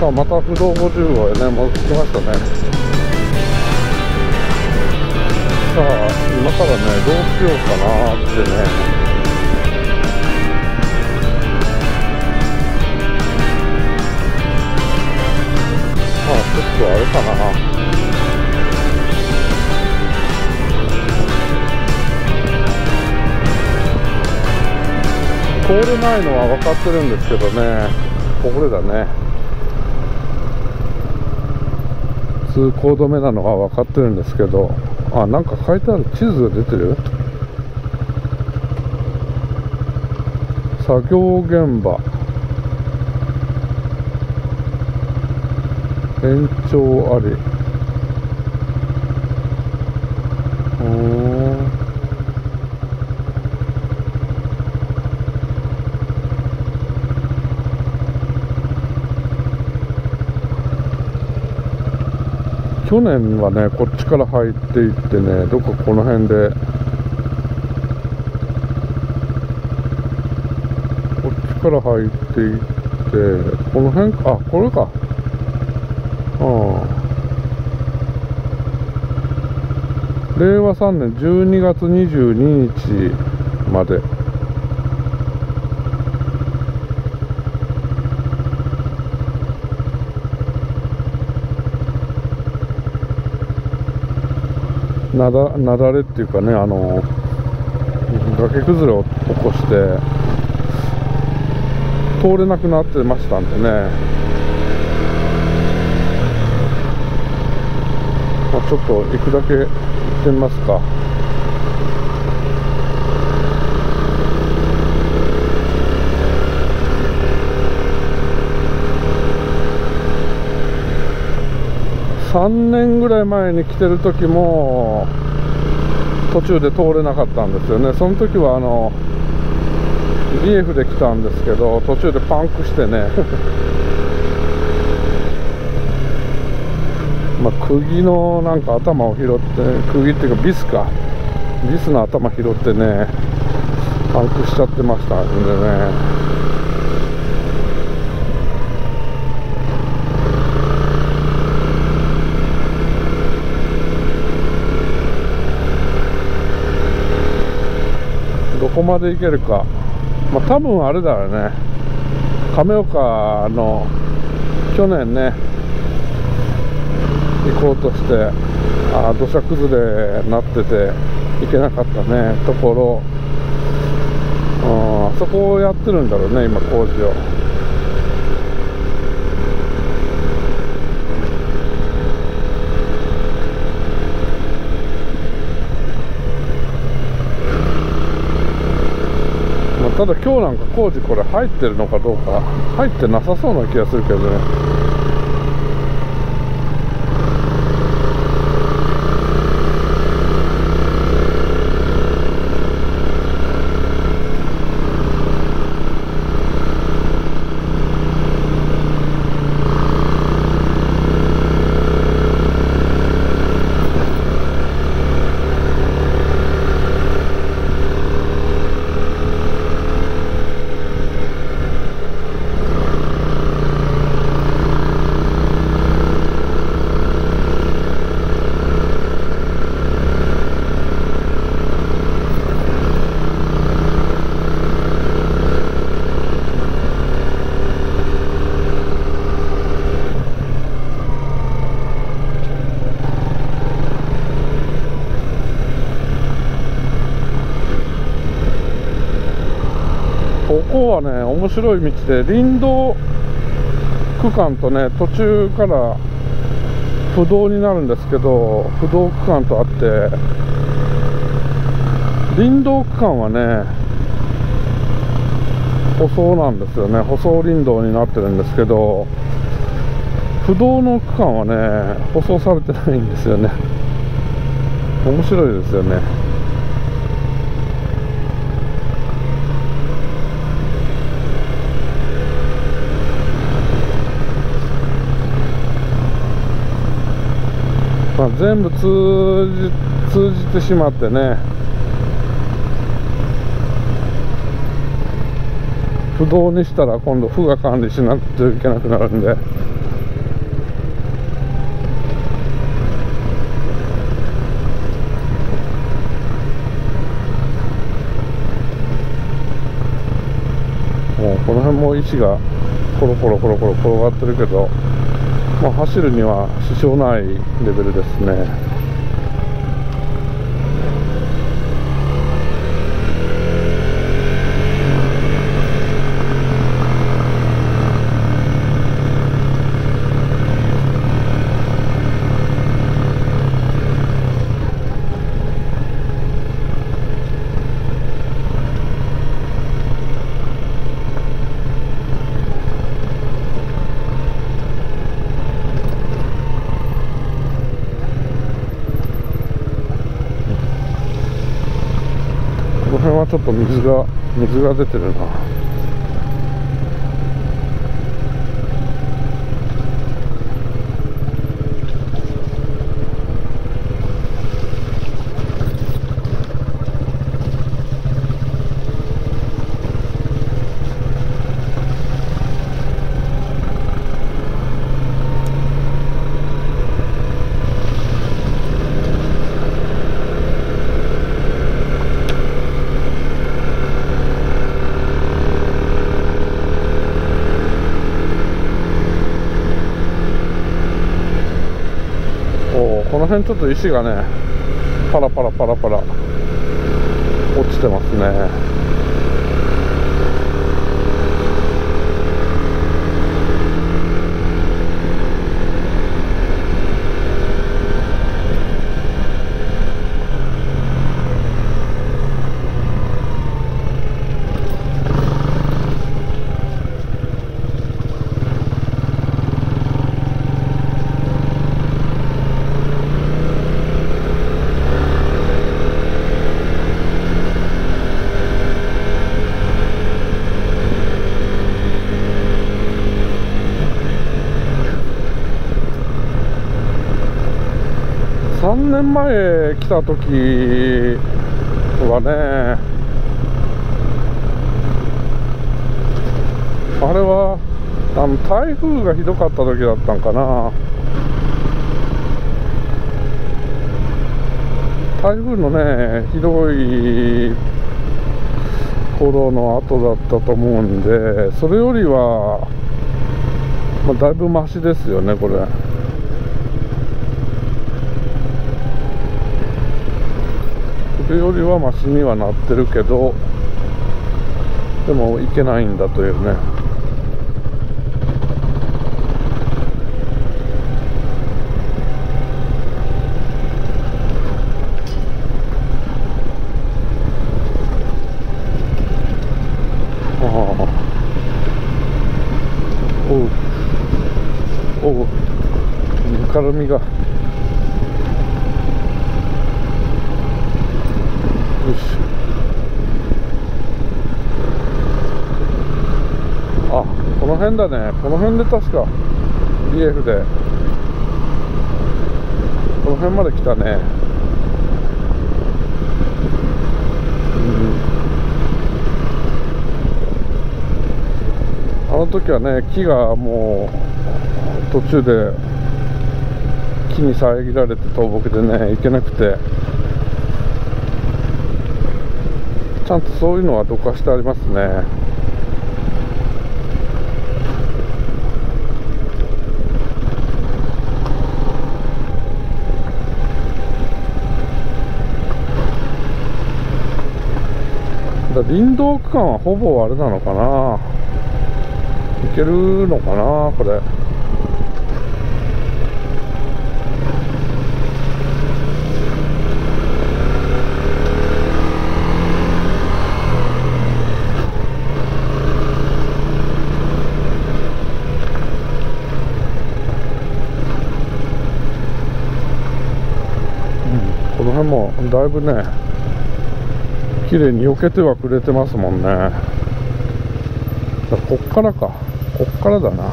さあまた不動50号へね戻ってきましたね。さあ今からねどうしようかなってね。ちょっとあれかな、通れないのは分かってるんですけどね、これだね、通行止めなのは分かってるんですけど、あ、なんか書いてある、地図が出てる、作業現場延長あり。去年はねこっちから入っていってね、どっかこの辺でこっちから入っていって、この辺か、あ、これか、令和3年12月22日まで。なだれっていうかね、崖崩れを起こして通れなくなってましたんでね、ちょっと行くだけ行ってみますか。3年ぐらい前に来てる時も途中で通れなかったんですよね。その時はリエフで来たんですけど、途中でパンクしてねまあ釘のなんか頭を拾って、釘っていうかビスの頭拾ってねパンクしちゃってましたんでね。どこまで行けるか、まあ多分あれだよね、亀岡の去年ね行こうとして土砂崩れになってて行けなかったねところ、あそこをやってるんだろうね今工事を。ただ今日なんか工事これ入ってるのかどうか、入ってなさそうな気がするけどね。ここはね面白い道で、林道区間とね途中から不動になるんですけど、不動区間とあって、林道区間はね舗装なんですよね、舗装林道になってるんですけど、不動の区間はね舗装されてないんですよね。面白いですよね。まあ、全部通じてしまってね、不動にしたら今度府が管理しなくてはいけなくなるんで、 もうこの辺も石がコロコロコロコロ転がってるけど、まあ、走るには支障ないレベルですね。この辺はちょっと水が出てるな。この辺ちょっと石がね、パラパラパラパラ落ちてますね。3年前来た時はね、あれは台風がひどかった時だったんかな。台風のね、ひどい頃の後だったと思うんで、それよりは、まあ、だいぶマシですよね、これ。それよりはマシにはなってるけど、でもいけないんだというね。おう、ぬかるみが。よし。あ、この辺だね。この辺で確か BF でこの辺まで来たね。あの時はね、木がもう途中で木に遮られて倒木でね、行けなくて、ちゃんとそういうのはどかしてありますね。林道区間はほぼあれなのかな、いけるのかな、これ。この辺もだいぶね、綺麗に避けてはくれてますもんね。こっからか、こっからだな。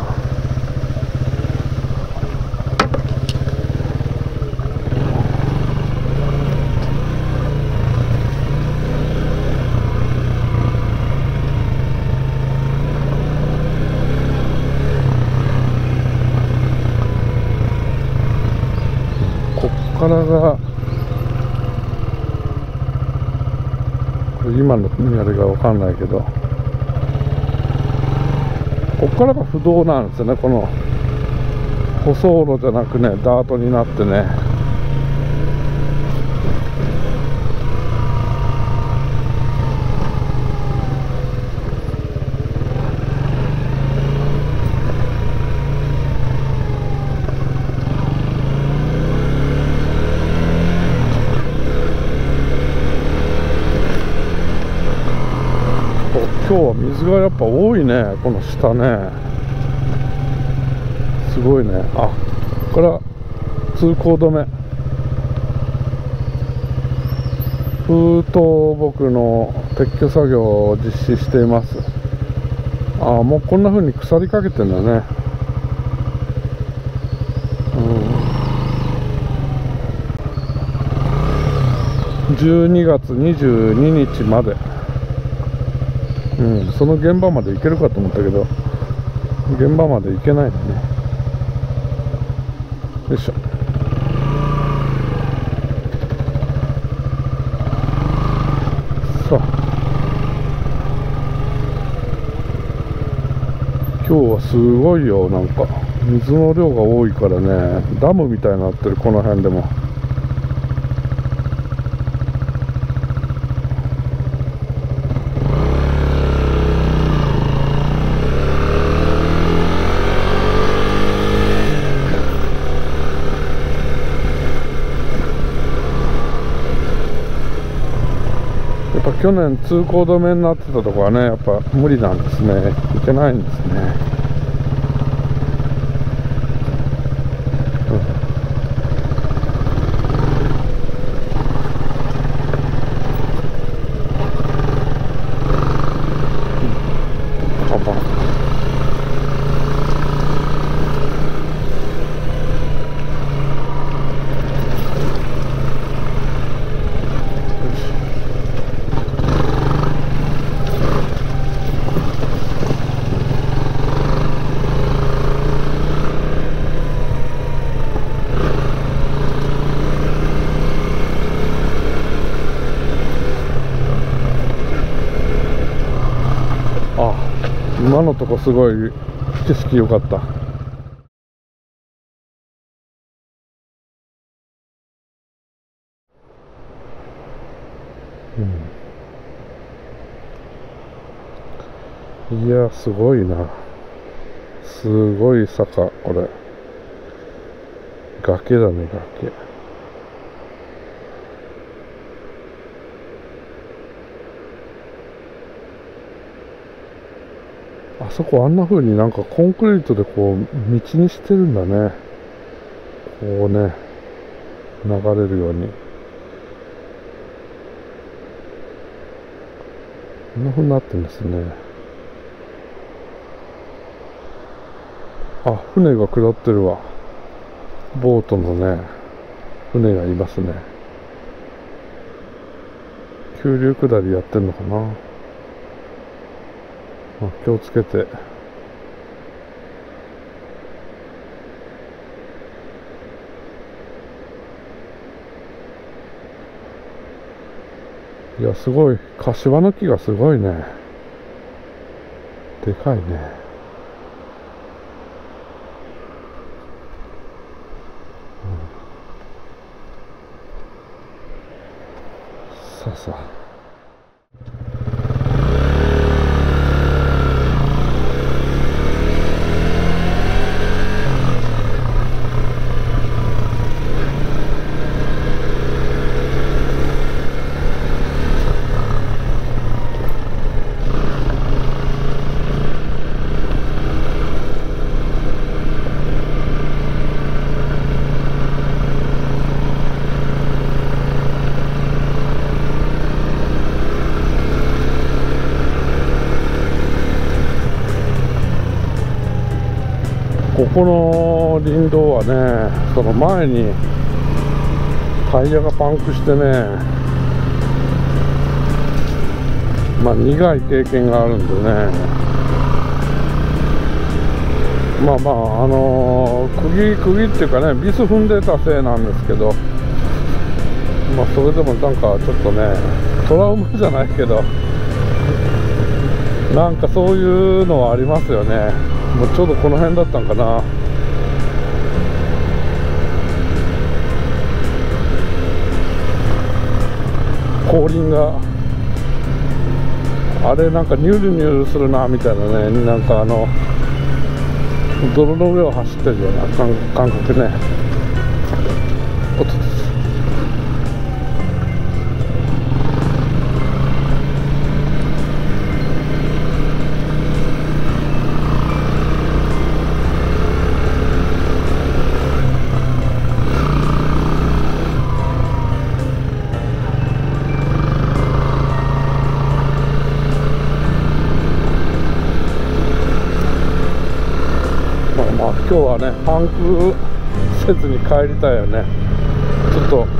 こっからが今のあれが分かんないけど、 ここからが不動なんですよね。この舗装路じゃなくね、ダートになってね。今日は水がやっぱ多いね、この下ね。すごいね。あ、ここから通行止め。風倒木の撤去作業を実施しています。あ、もうこんな風に腐りかけてんだね。12月22日まで。その現場まで行けるかと思ったけど、現場まで行けないんだね。よいしょ。さあ、今日はすごいよ。なんか水の量が多いからね、ダムみたいになってる、この辺でも。去年通行止めになってたとこはね、やっぱ無理なんですね。行けないんですね。今のとこすごい景色良かった。いや、すごいな。すごい坂、これ。崖だね、崖。あそこあんな風になんかコンクリートでこう道にしてるんだね。こうね、流れるように。こんな風になってるんですね。あ、船が下ってるわ。ボートのね、船がいますね。急流下りやってんのかな。気をつけて。いや、すごい。柏の木がすごいね。でかいね。さあさあ。ここの林道はね、その前にタイヤがパンクしてね、まあ苦い経験があるんでね、まあまあ釘っていうかね、ビス踏んでたせいなんですけど、まあそれでもなんかちょっとね、トラウマじゃないけど、 なんかそういうのはありますよね。もうちょうどこの辺だったんかな。後輪があれなんかニュルニュルするなみたいなね、なんか泥の上を走ってるような感覚ね。おっと、今日はねパンクせずに帰りたいよね。ちょっと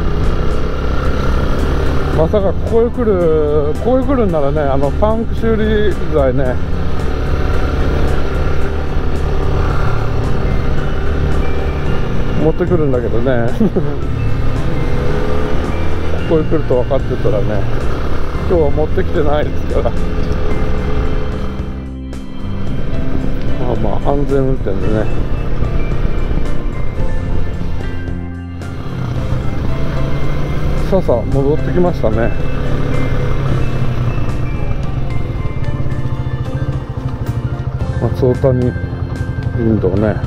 まさかここへ来るんならね、パンク修理剤ね持ってくるんだけどねここへ来ると分かってたらね、今日は持ってきてないですから。まあ安全運転でね。さあ戻ってきましたね。松尾谷林道ね、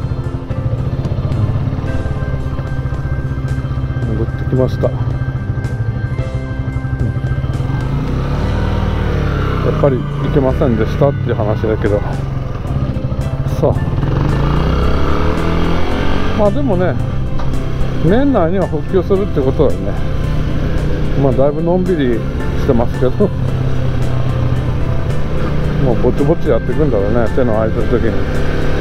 戻ってきました。やっぱり行けませんでしたっていう話だけど、まあでもね、年内には復旧するってことだよね。まあだいぶのんびりしてますけどもうぼちぼちやっていくんだろうね、手の空いてる時に。